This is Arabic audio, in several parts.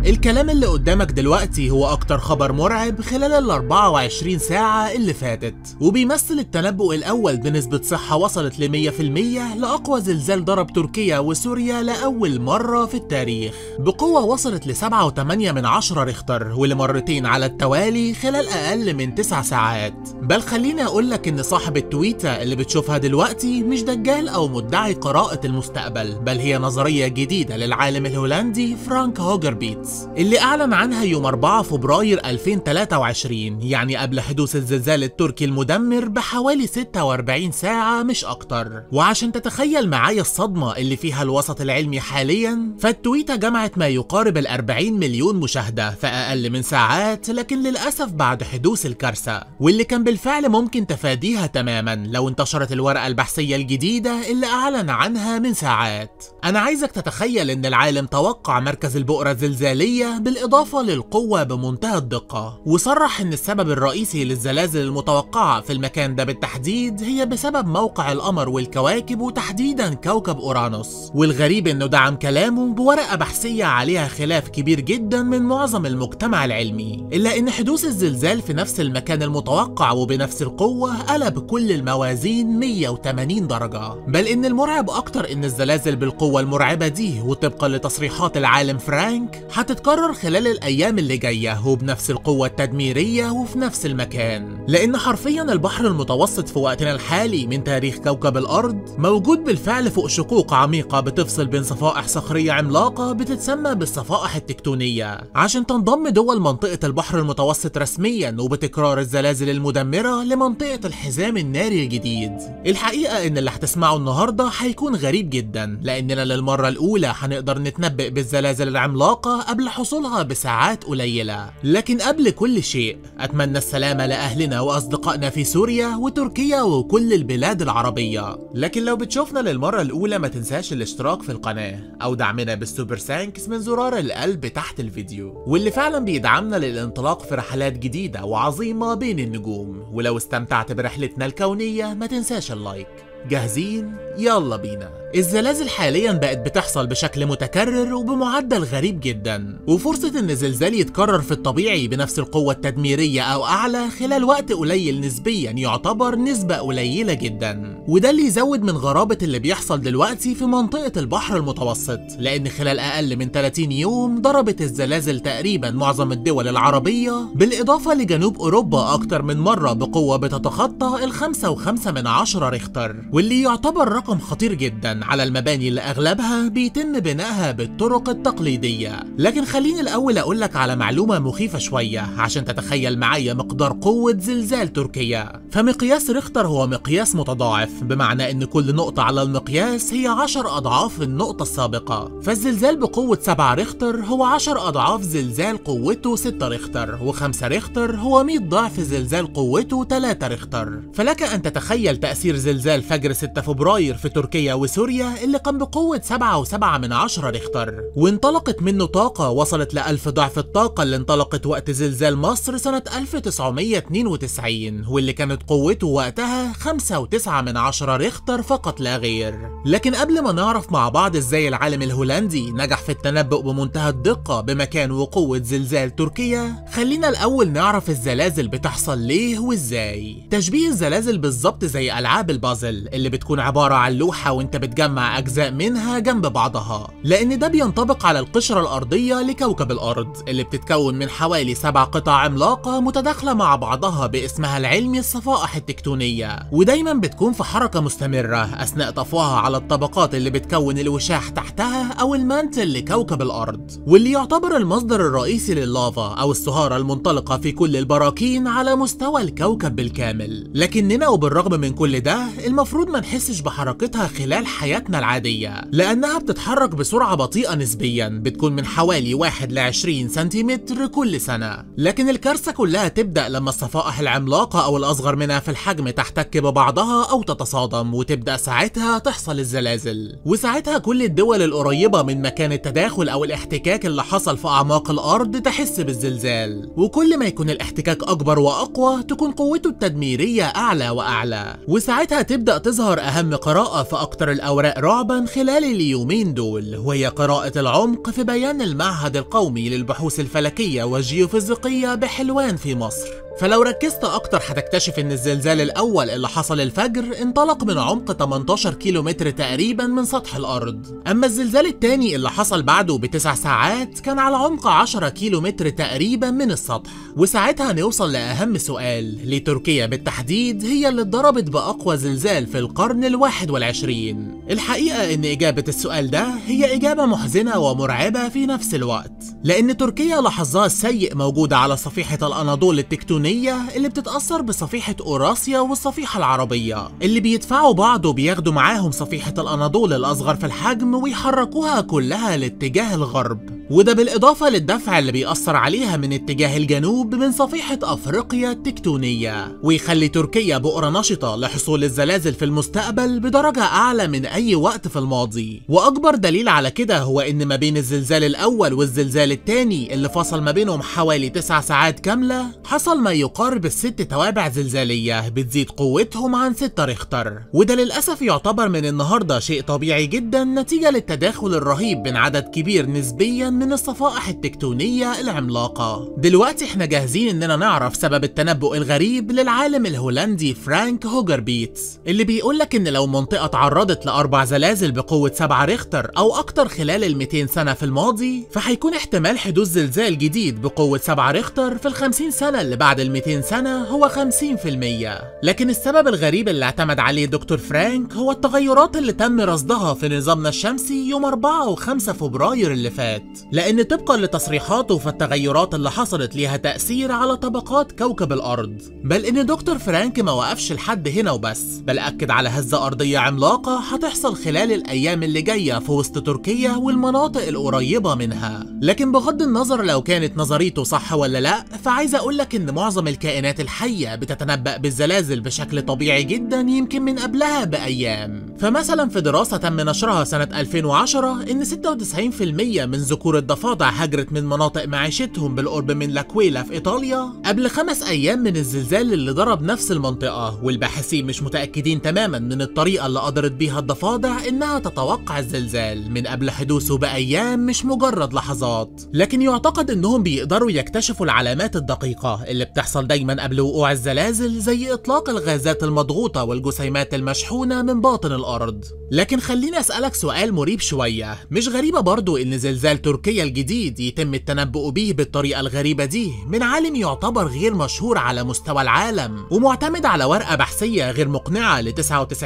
الكلام اللي قدامك دلوقتي هو أكتر خبر مرعب خلال ال 24 ساعة اللي فاتت، وبيمثل التنبؤ الأول بنسبة صحة وصلت ل 100% لأقوى زلزال ضرب تركيا وسوريا لأول مرة في التاريخ، بقوة وصلت ل 7.8 ريختر ولمرتين على التوالي خلال أقل من 9 ساعات. بل خليني أقولك إن صاحب التويتة اللي بتشوفها دلوقتي مش دجال أو مدعي قراءة المستقبل، بل هي نظرية جديدة للعالم الهولندي فرانك هوجربيتس اللي أعلن عنها يوم 4 فبراير 2023، يعني قبل حدوث الزلزال التركي المدمر بحوالي 46 ساعة مش أكتر. وعشان تتخيل معايا الصدمة اللي فيها الوسط العلمي حاليا، فالتويتة جمعت ما يقارب ال 40 مليون مشاهدة في أقل من ساعات، لكن للأسف بعد حدوث الكارثة واللي كان بالفعل ممكن تفاديها تماما لو انتشرت الورقة البحثية الجديدة اللي أعلن عنها من ساعات. أنا عايزك تتخيل إن العالم توقع مركز البؤرة الزلزالية بالإضافة للقوة بمنتهى الدقة، وصرح إن السبب الرئيسي للزلازل المتوقعة في المكان ده بالتحديد هي بسبب موقع القمر والكواكب وتحديدا كوكب أورانوس. والغريب إنه دعم كلامه بورقة بحثية عليها خلاف كبير جدا من معظم المجتمع العلمي، إلا إن حدوث الزلزال في نفس المكان المتوقع وبنفس القوة قلب كل الموازين 180 درجة. بل إن المرعب أكتر إن الزلازل بالقوة المرعبة دي وطبقا لتصريحات العالم فرانك هتتكرر خلال الأيام اللي جاية وبنفس القوة التدميرية وفي نفس المكان، لأن حرفيا البحر المتوسط في وقتنا الحالي من تاريخ كوكب الأرض موجود بالفعل فوق شقوق عميقة بتفصل بين صفائح صخرية عملاقة بتتسمى بالصفائح التكتونية، عشان تنضم دول منطقة البحر المتوسط رسميا وبتكرار الزلازل المدمرة لمنطقة الحزام الناري الجديد. الحقيقة إن اللي هتسمعه النهاردة هيكون غريب جدا، لأننا للمرة الأولى هنقدر نتنبأ بالزلازل العملاقة قبل حصولها بساعات قليلة. لكن قبل كل شيء أتمنى السلامة لأهلنا وأصدقائنا في سوريا وتركيا وكل البلاد العربية. لكن لو بتشوفنا للمرة الأولى ما تنساش الاشتراك في القناة أو دعمنا بالسوبر ثانكس من زرار القلب تحت الفيديو، واللي فعلا بيدعمنا للانطلاق في رحلات جديدة وعظيمة بين النجوم. ولو استمتعت برحلتنا الكونية ما تنساش اللايك. جاهزين؟ يلا بينا. الزلازل حاليا بقت بتحصل بشكل متكرر وبمعدل غريب جدا، وفرصة ان زلزال يتكرر في الطبيعي بنفس القوة التدميرية او اعلى خلال وقت قليل نسبيا يعتبر نسبة قليلة جدا. وده اللي يزود من غرابة اللي بيحصل دلوقتي في منطقة البحر المتوسط، لان خلال اقل من 30 يوم ضربت الزلازل تقريبا معظم الدول العربية، بالاضافة لجنوب اوروبا اكتر من مرة بقوة بتتخطى ال 5.5 ريختر، واللي يعتبر رقم خطير جدا على المباني اللي اغلبها بيتم بنائها بالطرق التقليدية. لكن خليني الاول اقولك على معلومة مخيفة شوية عشان تتخيل معايا مقدار قوة زلزال تركيا. فمقياس ريختر هو مقياس متضاعف، بمعنى ان كل نقطة على المقياس هي 10 اضعاف النقطة السابقة. فالزلزال بقوة 7 ريختر هو 10 اضعاف زلزال قوته 6 ريختر، و5 ريختر هو 100 ضعف زلزال قوته 3 ريختر. فلك ان تتخيل تأثير زلزال فجر 6 فبراير في تركيا وسوريا اللي كان بقوة 7.7 ريختر، وانطلقت منه طاقة وصلت ل1000 ضعف الطاقة اللي انطلقت وقت زلزال مصر سنة 1992، واللي كانت قوته وقتها 5.9 ريختر فقط لا غير. لكن قبل ما نعرف مع بعض ازاي العالم الهولندي نجح في التنبؤ بمنتهى الدقة بمكان وقوة زلزال تركيا، خلينا الأول نعرف الزلازل بتحصل ليه وازاي. تشبيه الزلازل بالظبط زي ألعاب البازل اللي بتكون عبارة عن لوحة وانت بتجمع أجزاء منها جنب بعضها، لأن ده بينطبق على القشرة الأرضية لكوكب الأرض اللي بتتكون من حوالي 7 قطع عملاقة متداخلة مع بعضها باسمها العلمي الصفائح التكتونية، ودايما بتكون في حركة مستمرة أثناء طفوها على الطبقات اللي بتكون الوشاح تحتها أو المانتل لكوكب الأرض، واللي يعتبر المصدر الرئيسي لللافا أو الصهارة المنطلقة في كل البراكين على مستوى الكوكب بالكامل. لكننا وبالرغم من كل ده المفروض ما نحسش بحركتها خلال حياتنا العادية، لأنها بتتحرك بسرعة بطيئة نسبيا بتكون من حوالي 1 ل 20 سنتيمتر كل سنة. لكن الكارثة كلها تبدأ لما الصفائح العملاقة أو الأصغر منها في الحجم تحتك ببعضها أو تتصادم، وتبدأ ساعتها تحصل الزلازل. وساعتها كل الدول القريبة من مكان التداخل أو الاحتكاك اللي حصل في أعماق الأرض تحس بالزلزال، وكل ما يكون الاحتكاك أكبر وأقوى تكون قوته التدميرية أعلى وأعلى، وساعتها تبدأ هتظهر أهم قراءة في أكتر الأوراق رعبا خلال اليومين دول، وهي قراءة العمق في بيان المعهد القومي للبحوث الفلكية والجيوفيزيقية بحلوان في مصر. فلو ركزت أكتر هتكتشف إن الزلزال الأول اللي حصل الفجر انطلق من عمق 18 كيلومتر تقريبا من سطح الأرض، أما الزلزال التاني اللي حصل بعده ب9 ساعات كان على عمق 10 كيلومتر تقريبا من السطح. وساعتها نوصل لأهم سؤال، ليه تركيا بالتحديد هي اللي اتضربت بأقوى زلزال في القرن ال21؟ الحقيقة إن إجابة السؤال ده هي إجابة محزنة ومرعبة في نفس الوقت، لأن تركيا لحظها السيء موجودة على صفيحة الأناضول التكتونية اللي بتتأثر بصفيحة أوراسيا والصفيحة العربية، اللي بيدفعوا بعض وبياخدوا معاهم صفيحة الأناضول الأصغر في الحجم ويحركوها كلها لاتجاه الغرب، وده بالإضافة للدفع اللي بيأثر عليها من اتجاه الجنوب من صفيحة أفريقيا التكتونية، ويخلي تركيا بؤرة نشطة لحصول الزلازل في المستقبل بدرجة أعلى من أي وقت في الماضي. وأكبر دليل على كده هو إن ما بين الزلزال الأول والزلزال الثاني اللي فصل ما بينهم حوالي 9 ساعات كاملة حصل ما يقارب ال6 توابع زلزالية بتزيد قوتهم عن 6 ريختر، وده للأسف يعتبر من النهاردة شيء طبيعي جدا نتيجة للتداخل الرهيب بين عدد كبير نسبيا من الصفائح التكتونية العملاقة. دلوقتي احنا جاهزين اننا نعرف سبب التنبؤ الغريب للعالم الهولندي فرانك هوجربيتس، اللي بيقولك ان لو منطقة تعرضت ل4 زلازل بقوة 7 ريختر او اكتر خلال ال200 سنة في الماضي، فهيكون احتمال حدوث زلزال جديد بقوة 7 ريختر في ال50 سنة اللي بعد ال200 سنة هو 50%. لكن السبب الغريب اللي اعتمد عليه دكتور فرانك هو التغيرات اللي تم رصدها في نظامنا الشمسي يوم 4 و5 فبراير اللي فات، لأن طبقا لتصريحاته فالتغيرات اللي حصلت ليها تأثير على طبقات كوكب الأرض، بل إن دكتور فرانك ما وقفش لحد هنا وبس، بل أكد على هزة أرضية عملاقة هتحصل خلال الأيام اللي جاية في وسط تركيا والمناطق القريبة منها. لكن بغض النظر لو كانت نظريته صح ولا لأ، فعايز أقولك إن معظم الكائنات الحية بتتنبأ بالزلازل بشكل طبيعي جدا يمكن من قبلها بأيام. فمثلا في دراسة تم نشرها سنة 2010 إن 96% من ذكور الضفادع هجرت من مناطق معيشتهم بالقرب من لاكويلا في إيطاليا قبل 5 أيام من الزلزال اللي ضرب نفس المنطقة، والباحثين مش متأكدين تماما من الطريقة اللي قدرت بيها الضفادع إنها تتوقع الزلزال من قبل حدوثه بأيام مش مجرد لحظات، لكن يعتقد إنهم بيقدروا يكتشفوا العلامات الدقيقة اللي بتحصل دايما قبل وقوع الزلازل، زي إطلاق الغازات المضغوطة والجسيمات المشحونة من باطن الأرض. لكن خليني أسألك سؤال مريب شوية، مش غريبة برضو إن زلزال تركيا الجديد يتم التنبؤ به بالطريقة الغريبة دي من عالم يعتبر غير مشهور على مستوى العالم ومعتمد على ورقة بحثية غير مقنعة ل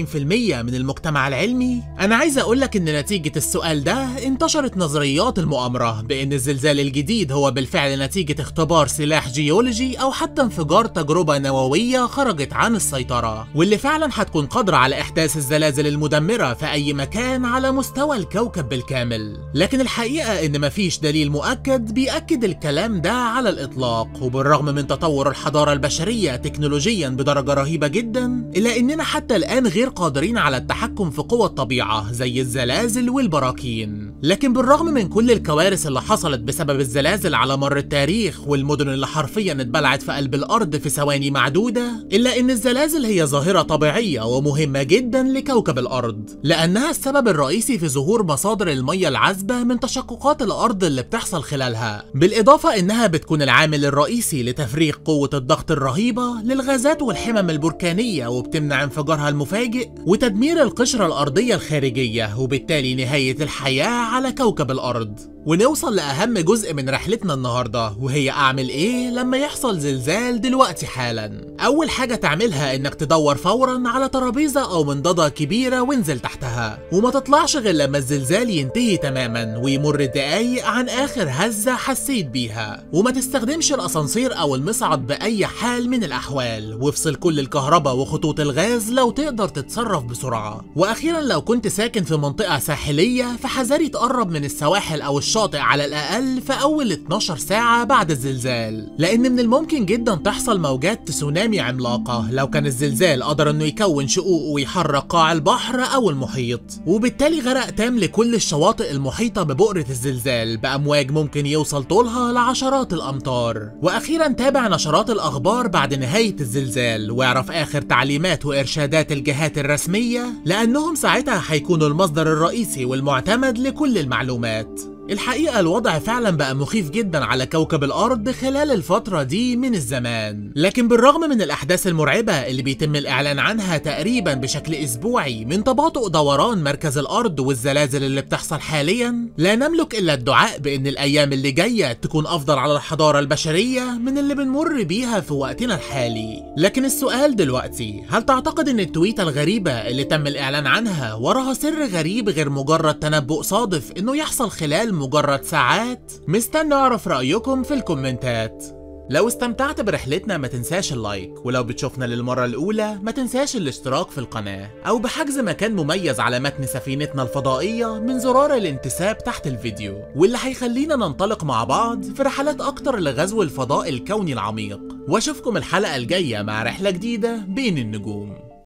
99% من المجتمع العلمي؟ أنا عايز أقولك إن نتيجة السؤال ده انتشرت نظريات المؤامرة بإن الزلزال الجديد هو بالفعل نتيجة اختبار سلاح جيولوجي أو حتى انفجار تجربة نووية خرجت عن السيطرة، واللي فعلا هتكون قادرة على إحداث الزلازل المدمرة في أي مكان على مستوى الكوكب بالكامل. لكن الحقيقة إن مفيش دليل مؤكد بيأكد الكلام ده على الإطلاق، وبالرغم من تطور الحضارة البشرية تكنولوجيا بدرجة رهيبة جدا، إلا إننا حتى الآن غير قادرين على التحكم في قوى الطبيعة زي الزلازل والبراكين. لكن بالرغم من كل الكوارث اللي حصلت بسبب الزلازل على مر التاريخ والمدن اللي حرفيا اتبلعت في قلب الأرض في ثواني معدودة، إلا إن الزلازل هي ظاهرة طبيعية ومهمة جدا لكوكب الأرض، لأنها السبب الرئيسي في ظهور مصادر المياه العذبة من تشققات الأرض اللي بتحصل خلالها، بالإضافة إنها بتكون العامل الرئيسي لتفريغ قوة الضغط الرهيبة للغازات والحمم البركانية، وبتمنع انفجارها المفاجئ وتدمير القشرة الأرضية الخارجية، وبالتالي نهاية الحياة على كوكب الأرض. ونوصل لأهم جزء من رحلتنا النهاردة، وهي أعمل إيه لما يحصل زلزال دلوقتي حالا. أول حاجة تعملها إنك تدور فورا على ترابيزة أو منضدة كبيرة وانزل تحتها، وما تطلعش غير لما الزلزال ينتهي تماما ويمر دقايق عن آخر هزة حسيت بيها، وما تستخدمش الأسانسير أو المصعد بأي حال من الأحوال، وافصل كل الكهرباء وخطوط الغاز لو تقدر تتصرف بسرعة. وأخيرا لو كنت ساكن في منطقة ساحلية فحذري تقرب من السواحل أو الشط الشاطئ على الأقل في أول 12 ساعة بعد الزلزال، لأن من الممكن جدا تحصل موجات تسونامي عملاقة لو كان الزلزال قدر إنه يكون شقوق ويحرك قاع البحر أو المحيط، وبالتالي غرق تام لكل الشواطئ المحيطة ببؤرة الزلزال بأمواج ممكن يوصل طولها لعشرات الأمتار. وأخيرا تابع نشرات الأخبار بعد نهاية الزلزال واعرف آخر تعليمات وإرشادات الجهات الرسمية، لأنهم ساعتها هيكونوا المصدر الرئيسي والمعتمد لكل المعلومات. الحقيقة الوضع فعلا بقى مخيف جدا على كوكب الأرض خلال الفترة دي من الزمان، لكن بالرغم من الأحداث المرعبة اللي بيتم الإعلان عنها تقريبا بشكل أسبوعي من تباطؤ دوران مركز الأرض والزلازل اللي بتحصل حاليا، لا نملك إلا الدعاء بأن الأيام اللي جاية تكون أفضل على الحضارة البشرية من اللي بنمر بيها في وقتنا الحالي. لكن السؤال دلوقتي، هل تعتقد أن التويتة الغريبة اللي تم الإعلان عنها وراها سر غريب غير مجرد تنبؤ صادف إنه يحصل خلال مجرد ساعات؟ مستني اعرف رأيكم في الكومنتات. لو استمتعت برحلتنا ما تنساش اللايك، ولو بتشوفنا للمرة الأولى ما تنساش الاشتراك في القناة أو بحجز مكان مميز على متن سفينتنا الفضائية من زرار الانتساب تحت الفيديو، واللي هيخلينا ننطلق مع بعض في رحلات أكتر لغزو الفضاء الكوني العميق. واشوفكم الحلقة الجاية مع رحلة جديدة بين النجوم.